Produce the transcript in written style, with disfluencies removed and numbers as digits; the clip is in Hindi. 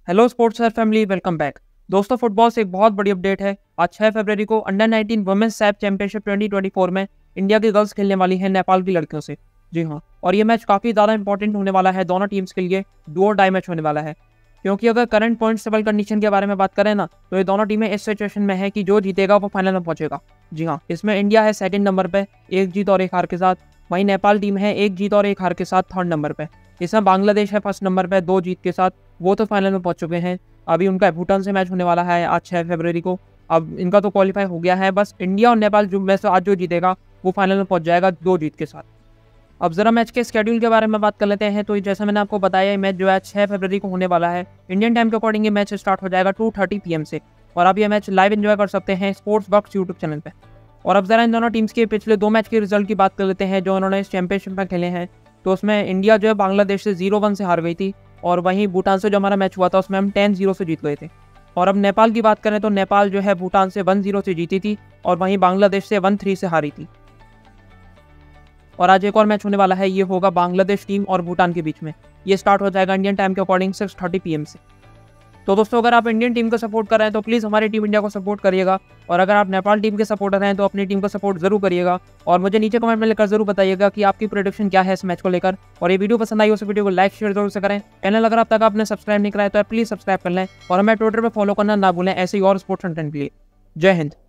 Hello sports sir family, welcome back. दोस्तों, फुटबॉल से एक बहुत बड़ी अपडेट है। आज 6 फरवरी को अंडर 19 वुमेन्स सैफ चैंपियनशिप 2024 में इंडिया की गर्ल्स खेलने वाली है नेपाल की लड़कियों से। जी हाँ, और ये मैच काफ़ी ज़्यादा इंपॉर्टेंट होने वाला है दोनों टीम्स के लिए। डू और डाई मैच होने वाला है, क्योंकि अगर करंट पॉइंट टेबल कंडीशन के बारे में बात करें ना, तो ये दोनों टीमें इस सिचुएशन में है कि जो जीतेगा वो फाइनल में पहुंचेगा। जी हाँ, इसमें इंडिया है सेकंड नंबर पे 1 जीत और 1 हार के साथ। वहीं नेपाल टीम है 1 जीत और 1 हार के साथ थर्ड नंबर पे। इसमें बांग्लादेश है फर्स्ट नंबर पे 2 जीत के साथ, वो तो फाइनल में पहुंच चुके हैं। अभी उनका भूटान से मैच होने वाला है आज 6 फरवरी को। अब इनका तो क्वालिफाई हो गया है, बस इंडिया और नेपाल जो में से आज जो जीतेगा वो फाइनल में पहुंच जाएगा 2 जीत के साथ। अब जरा मैच के स्केड्यूल के बारे में बात कर लेते हैं। तो जैसा मैंने आपको बताया, ये मैच जो है 6 फरवरी को होने वाला है। इंडियन टाइम के अकॉर्डिंग ये मैच स्टार्ट हो जाएगा 2:30 PM से, और आप ये मैच लाइव एंजॉय कर सकते हैं स्पोर्ट्स बॉक्स यूट्यूब चैनल पे। और अब जरा इन दोनों टीम्स के पिछले 2 मैच के रिजल्ट की बात कर लेते हैं जो उन्होंने इस चैंपियनशिप में खेले हैं। तो उसमें इंडिया जो है बांग्लादेश से 0-1 से हार गई थी, और वहीं भूटान से जो हमारा मैच हुआ था उसमें हम 10-0 से जीत गए थे। और अब नेपाल की बात करें तो नेपाल जो है भूटान से 1-0 से जीती थी, और वहीं बांग्लादेश से 1-3 से हारी थी। और आज एक और मैच होने वाला है, ये होगा बांग्लादेश टीम और भूटान के बीच में। ये स्टार्ट हो जाएगा इंडियन टाइम के अकॉर्डिंग 6:30 PM से। तो दोस्तों, अगर आप इंडियन टीम को सपोर्ट कर रहे हैं तो प्लीज़ हमारी टीम इंडिया को सपोर्ट करिएगा, और अगर आप नेपाल टीम के सपोर्टर हैं तो अपनी टीम को सपोर्ट जरूर करिएगा। और मुझे नीचे कमेंट में लेकर जरूर बताइएगा कि आपकी प्रेडिक्शन क्या है इस मैच को लेकर। और ये वीडियो पसंद आई हो तो वीडियो को लाइक शेयर जरूर से करें। चैनल अगर अब तक आपने सब्सक्राइब नहीं कराया तो प्लीज़ सब्सक्राइब कर लें, और हमें ट्विटर पर फॉलो करना ना भूलें ऐसे ही और स्पोर्ट्स कंटेंट के लिए। जय हिंद।